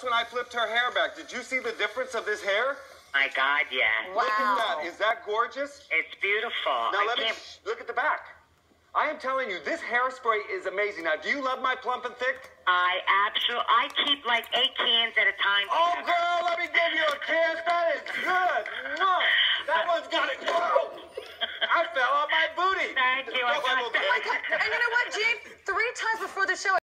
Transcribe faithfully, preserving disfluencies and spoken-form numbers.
that's when I flipped her hair back. Did you see the difference of this hair? My God, yeah. Wow. Look at that. Is that gorgeous? It's beautiful. Now I let me can't... sh- look at the back. I am telling you, this hairspray is amazing. Now, do you love my plump and thick? I absolutely... I keep like eight cans at a time. Oh, together. girl, let me give you a kiss. That is good. Mwah. That one's got it. Whoa. I fell on my booty. Thank you. I No, got I will- that. And you know what, Gene? Three times before the show,